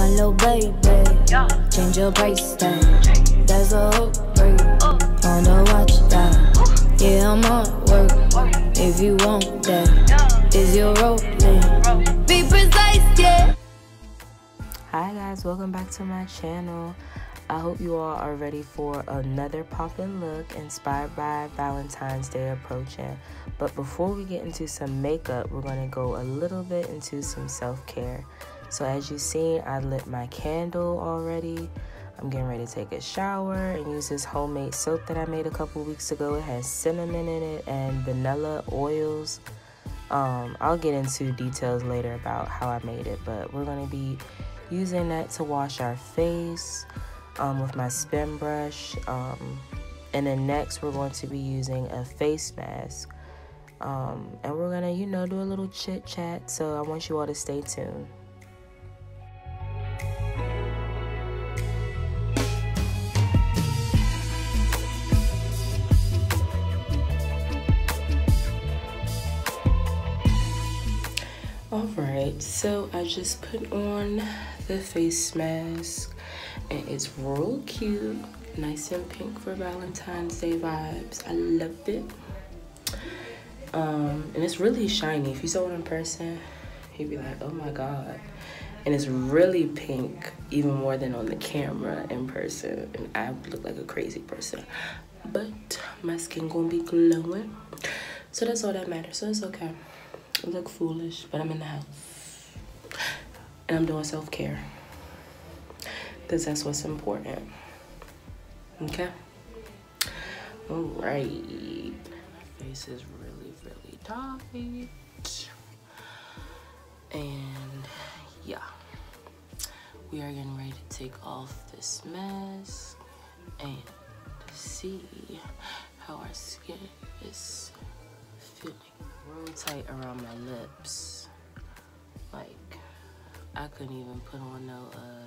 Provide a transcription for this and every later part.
little baby. Change your price tag. That's a hook break. On the watch that. Yeah, I'm on work. If you want that, is your rolling? Be precise, yeah. Hi guys, welcome back to my channel. I hope you all are ready for another poppin' look inspired by Valentine's Day approaching. But before we get into some makeup, we're going to go a little bit into some self-care. So as you've seen, I lit my candle already. I'm getting ready to take a shower and use this homemade soap that I made a couple weeks ago. It has cinnamon in it and vanilla oils. I'll get into details later about how I made it, but we're going to be using that to wash our face with my spin brush. And then next we're going to be using a face mask. And we're going to, do a little chit chat. So I want you all to stay tuned. Alright, so I just put on the face mask and it's real cute, nice and pink for Valentine's Day vibes. I loved it. And it's really shiny. If you saw it in person, you'd be like, oh my god. And it's really pink, even more than on the camera in person. And I look like a crazy person. But my skin gonna be glowing. So that's all that matters, so it's okay. I look foolish, but I'm in the house. And I'm doing self-care. Because that's what's important. Okay? Alright. My face is really, really tight. And yeah. We are getting ready to take off this mask and see how our skin is feeling. Real tight around my lips. Like, I couldn't even put on no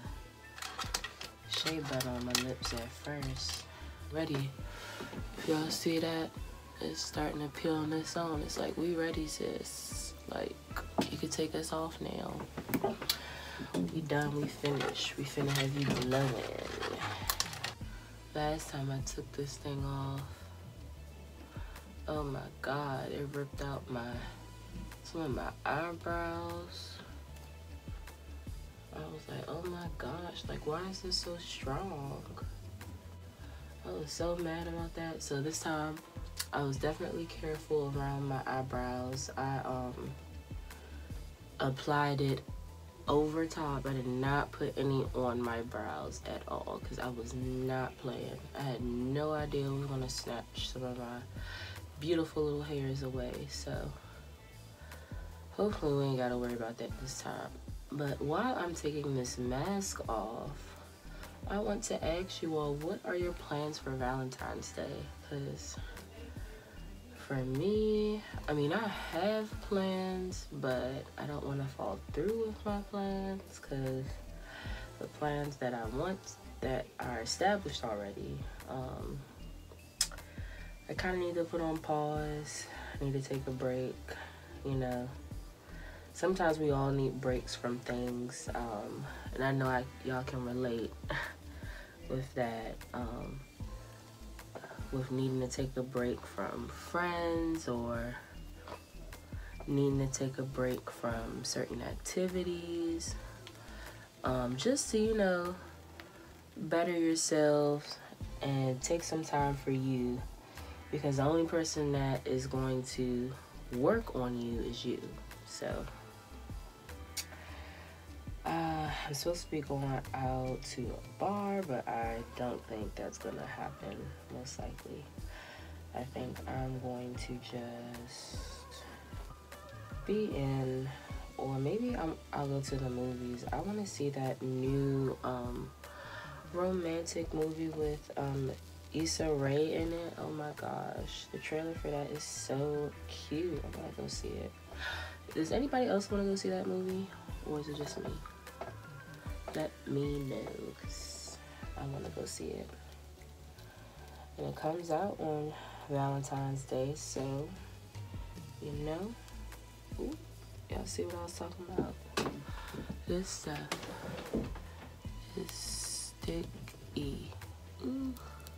shea butter on my lips at first. Ready. If y'all see that, it's starting to peel this on. It's like, we ready, sis. Like, you can take us off now. We done, we finished. We finna have you glowing. Last time I took this thing off, oh my god, it ripped out some of my eyebrows. I was like, oh my gosh, like, why is this so strong? I was so mad about that. So this time, I was definitely careful around my eyebrows. I applied it over top. I did not put any on my brows at all because I was not playing. I had no idea it was gonna snatch some of my beautiful little hairs away. So hopefully we ain't gotta worry about that this time. But while I'm taking this mask off, I want to ask you all, what are your plans for Valentine's Day? Because for me, I mean, I have plans, but I don't want to fall through with my plans because the plans that I want that are established already, I kind of need to put on pause. I need to take a break, Sometimes we all need breaks from things, and I know y'all can relate with that, with needing to take a break from friends or needing to take a break from certain activities, just to, better yourselves and take some time for you, because the only person that is going to work on you is you. So I'm supposed to be going out to a bar, but I don't think that's gonna happen, most likely. I think I'm going to just be in, or maybe I'll go to the movies. I want to see that new romantic movie with Issa Rae in it. Oh my gosh, the trailer for that is so cute. I'm gonna go see it. Does anybody else want to go see that movie, or is it just me? Let me know, because I want to go see it. And it comes out on Valentine's Day, so, ooh, y'all see what I was talking about? This stuff. is sticky. Ooh.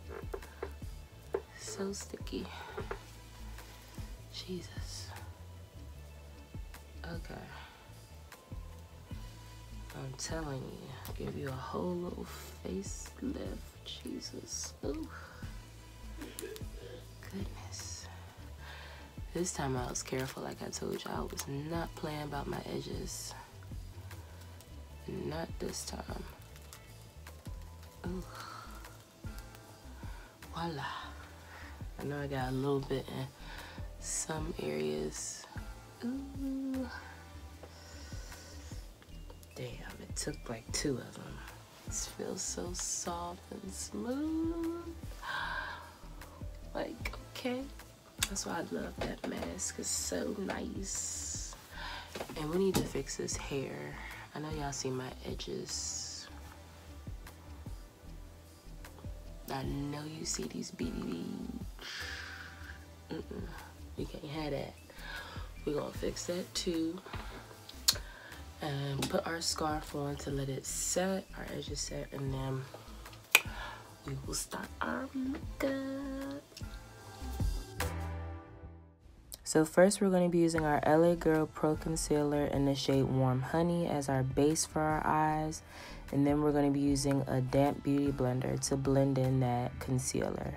So sticky. Jesus. Okay. I'm telling you, give you a whole little facelift. Jesus. Ooh. Goodness. This time I was careful, like I told you. I was not playing about my edges. Not this time. Ooh. Voila. I know I got a little bit in some areas. Ooh. Damn, it took like 2 of them. This feels so soft and smooth. Like, okay. That's why I love that mask. It's so nice. And we need to fix this hair. I know y'all see my edges. I know you see these BDD. You can't have that. We're gonna fix that too. And put our scarf on to let it set, our edges set, and then we will start our makeup. So first we're going to be using our LA Girl Pro Concealer in the shade Warm Honey as our base for our eyes. And then we're going to be using a damp beauty blender to blend in that concealer.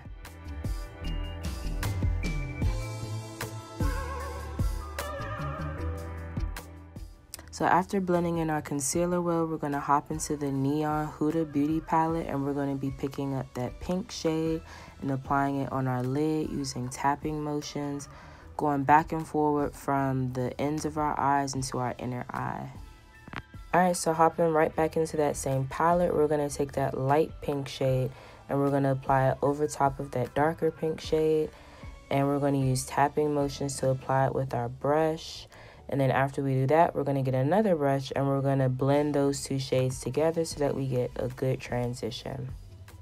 So after blending in our concealer well, we're going to hop into the Neon Huda Beauty palette, and we're going to be picking up that pink shade and applying it on our lid using tapping motions, going back and forward from the ends of our eyes into our inner eye. Alright, so hopping right back into that same palette, we're going to take that light pink shade and we're going to apply it over top of that darker pink shade. And we're going to use tapping motions to apply it with our brush. And then after we do that, we're going to get another brush and we're going to blend those 2 shades together so that we get a good transition.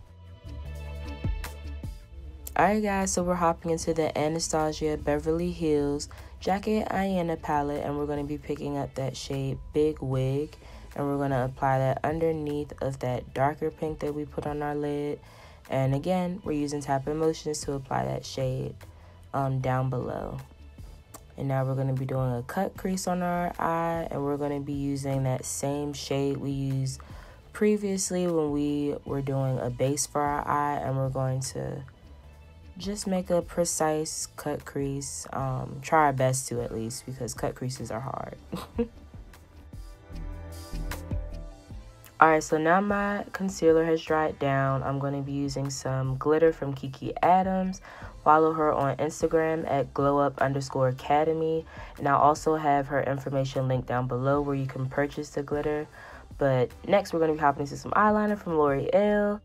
Alright guys, so we're hopping into the Anastasia Beverly Hills Jacket Ayanna palette, and we're going to be picking up that shade Big Wig, and we're going to apply that underneath of that darker pink that we put on our lid. And again, we're using tapping motions to apply that shade down below. And now we're going to be doing a cut crease on our eye, and we're going to be using that same shade we used previously when we were doing a base for our eye, and we're going to just make a precise cut crease. Try our best to, at least, because cut creases are hard. Alright, so now my concealer has dried down. I'm going to be using some glitter from Kiki Adams. Follow her on Instagram at glowup_academy. And I'll also have her information linked down below where you can purchase the glitter. But next, we're going to be hopping into some eyeliner from L'Oreal.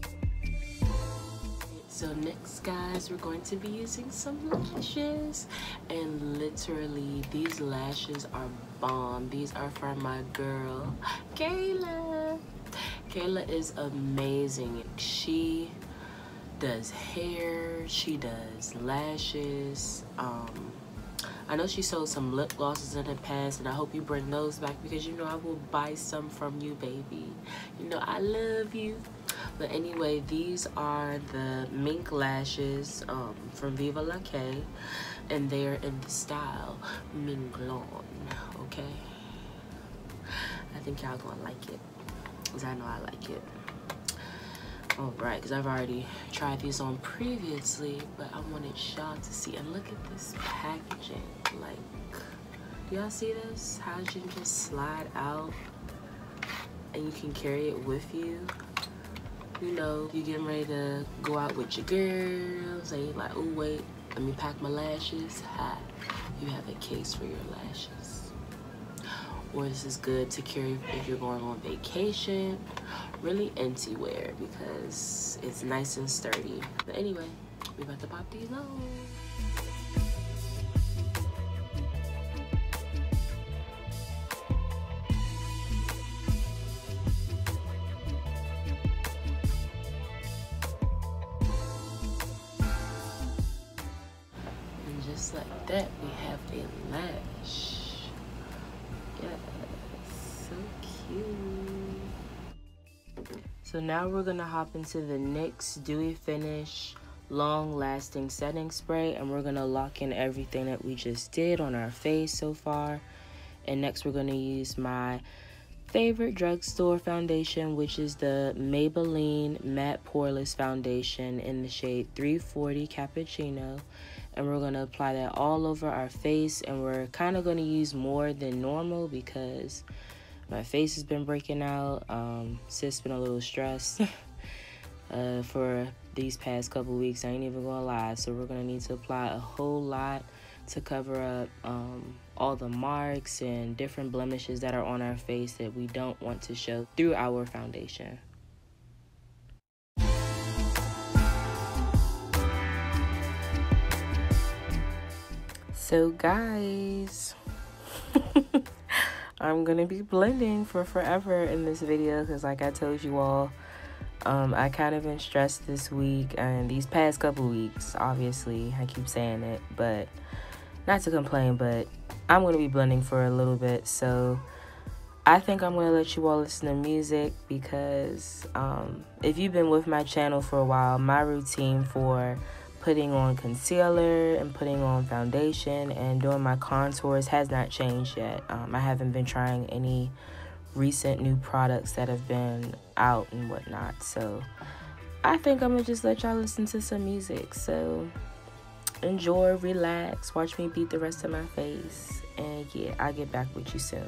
So next, guys, we're going to be using some lashes, and literally these lashes are bomb. These are from my girl Kayla. Kayla is amazing. She does hair, she does lashes. I know she sold some lip glosses in the past, and I hope you bring those back because you know I will buy some from you, baby. You know I love you. But anyway, these are the mink lashes from Viva La K, and they're in the style Mignon, okay? I think y'all gonna like it, because I know I like it. Alright, because I've already tried these on previously, but I wanted y'all to see. And look at this packaging. Like, do y'all see this? How you can just slide out and you can carry it with you. You know, you're getting ready to go out with your girls and you're like, oh wait, let me pack my lashes. Hi, you have a case for your lashes. Or this is good to carry if you're going on vacation. Really empty wear because it's nice and sturdy. But anyway, we about to pop these on. And just like that, we have a lash. Yes, so cute. So now we're going to hop into the NYX Dewy Finish Long Lasting Setting Spray, and we're going to lock in everything that we just did on our face so far. And next we're going to use my favorite drugstore foundation, which is the Maybelline Matte Poreless Foundation in the shade 340 Cappuccino. And we're going to apply that all over our face, and we're kind of going to use more than normal because my face has been breaking out. Sis been a little stressed for these past couple weeks. I ain't even gonna lie. So we're gonna need to apply a whole lot to cover up all the marks and different blemishes that are on our face that we don't want to show through our foundation. So guys, I'm gonna be blending for forever in this video because, like I told you all, I kind of been stressed this week and these past couple weeks. Obviously, I keep saying it, but not to complain, but I'm gonna be blending for a little bit. So I think I'm gonna let you all listen to music because if you've been with my channel for a while, my routine for putting on concealer and putting on foundation and doing my contours has not changed yet. I haven't been trying any recent new products that have been out and whatnot. So I think I'm gonna just let y'all listen to some music. So enjoy, relax, watch me beat the rest of my face, and yeah, I'll get back with you soon.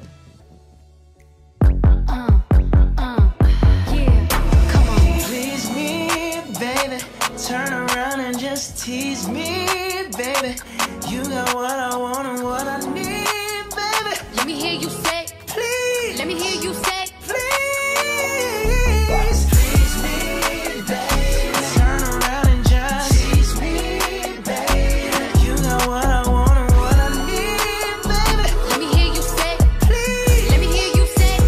Yeah, come on. Please me, baby. Turn around and just tease me, baby. You got what I want and what I need, baby. Let me hear you say, please. Let me hear you say, please. Tease me, baby. Turn around and just tease me, baby. You got what I want and what I need, baby. Let me hear you say, please. Let me hear you say,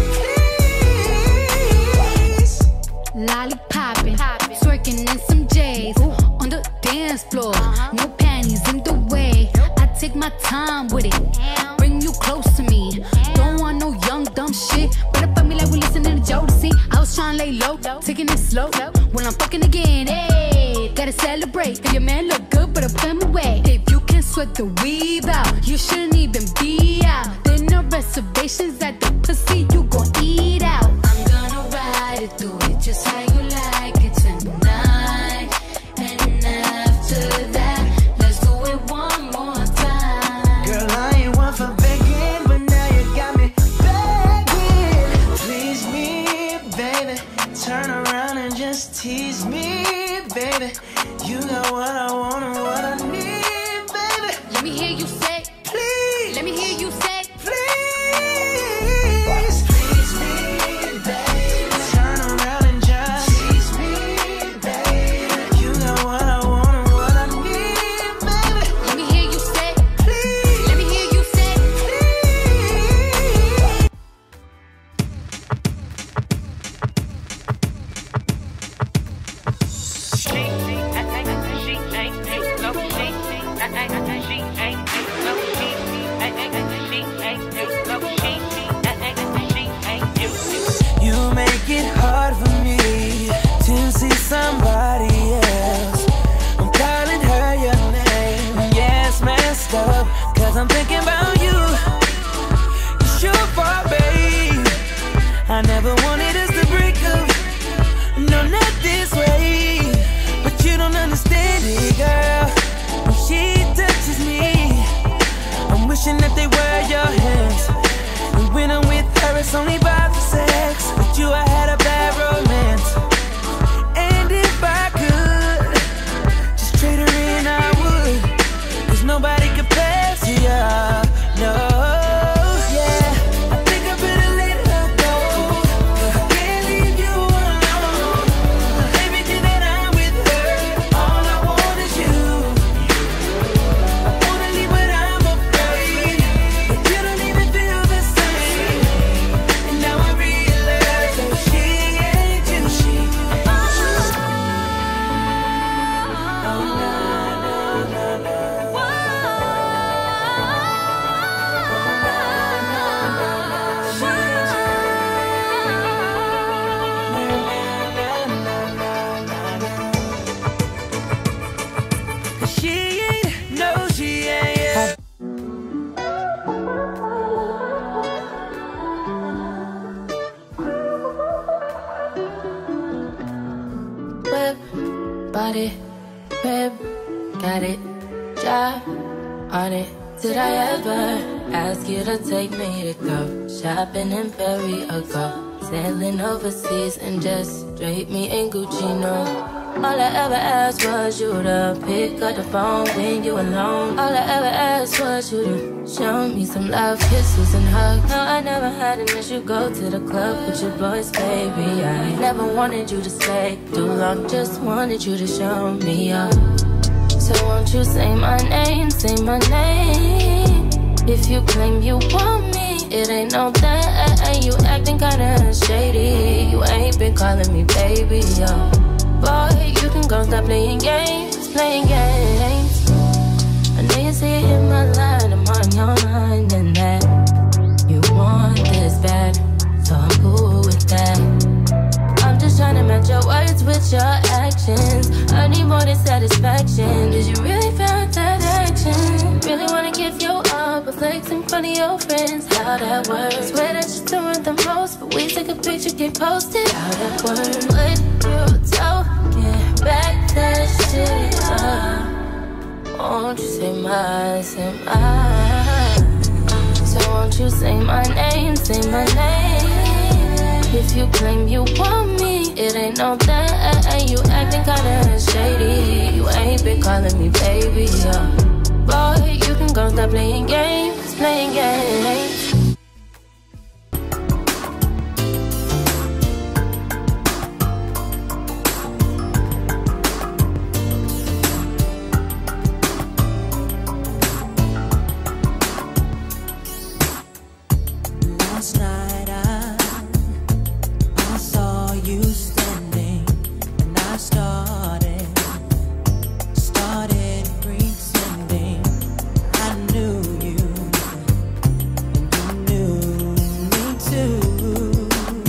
please. Lollipopping, twerking in some J's on the dance floor. No panties in the way. I take my time with it. Bring you close to me. Don't want no young dumb shit. Better fuck me like we listening to Jodeci. I was trying to lay low, taking it slow. When I'm fucking again, hey, gotta celebrate. Your man look good, but I put him away. If you can sweat the weave out, you shouldn't even be out. There no reservations at the pussy, you gon' eat out. I'm gonna ride it, do it just how you like it tonight. And after that, let's do it one more time. Girl, I ain't one for begging, but now you got me begging. Please me, baby. Turn around and just tease me, baby. You got what I want and what I need, baby. Let me hear you say, please. Let me hear you say, please. Please me, baby. Turn around and just tease me, baby. You got what I want and what I need, baby. Let me hear you say, please. Let me hear you say, please. You make it hard for me to see somebody else. I'm calling her your name. Yes, messed up, cause I'm thinking about you. It's your fault, babe. I never wanted us to break up. No, not this way. But you don't understand it, girl. When she touches me, I'm wishing that they were your hands. And when I'm with her, it's only about the sex. With you, I had a bad romance. And if I could just trade her in, I would. Cause nobody compares to ya. bought it, crib, got it, job on it. Did I ever ask you to take me to go shopping in Perry or go sailing overseas and just drape me in Gucci? No. All I ever asked was you to pick up the phone when you alone. All I ever asked was you to show me some love, kisses and hugs. No, I never had an issue. Go to the club with your boys, baby. I never wanted you to stay too long. Just wanted you to show me up. So won't you say my name, say my name. If you claim you want me, it ain't no thing. You acting kinda shady. You ain't been calling me baby, yo. Boy, you can go stop playing games, playing games. I know you see it in my line, I'm on your mind, and that you want this bad, so I'm cool with that. I'm just trying to match your words with your actions. I need more than satisfaction. Did you really feel that action? Really wanna give you all the flex in front of your friends? How that works? Swear that you're doing the most, but we take a picture, get posted. How that works? What you talking? Back that shit up. Won't you say my, say my? So won't you say my name, say my name? If you claim you want me, it ain't no thing. You acting kinda shady. You ain't been calling me baby, yo. Boy, you can go stop playing games, playing games. Last night I saw you standing, and I started pretending I knew you, and you knew me too.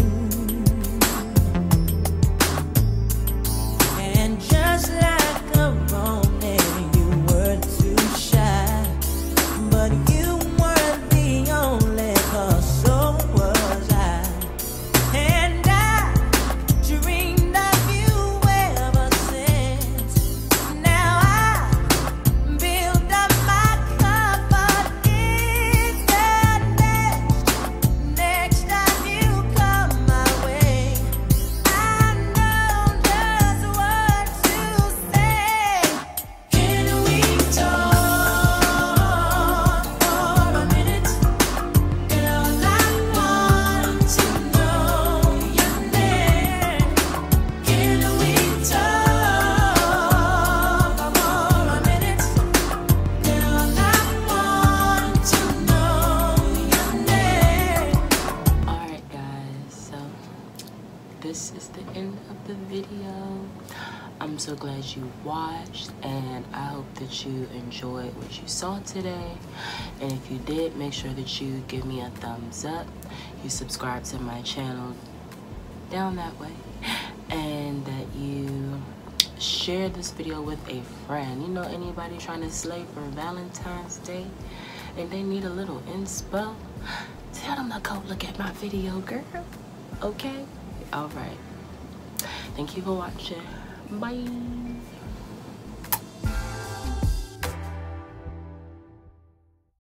And just like a romance, you were too shy, but you weren't the only cause. So was I, and I dreamed of you ever since. Now I build up my confidence that next time you come my way, I know just what to say. Can we talk for a minute? Girl, I want to know your name. Can we talk for a minute? Girl, I want to know your name. Alright guys, so this is the end of the video. I'm so glad you watched, and I hope that you enjoyed what you saw today. And if you did, make sure that you give me a thumbs up, you subscribe to my channel down that way, and that you share this video with a friend. You know, anybody trying to slay for Valentine's Day and they need a little inspo, tell them to go look at my video, girl. Okay? Alright. Thank you for watching. Bye.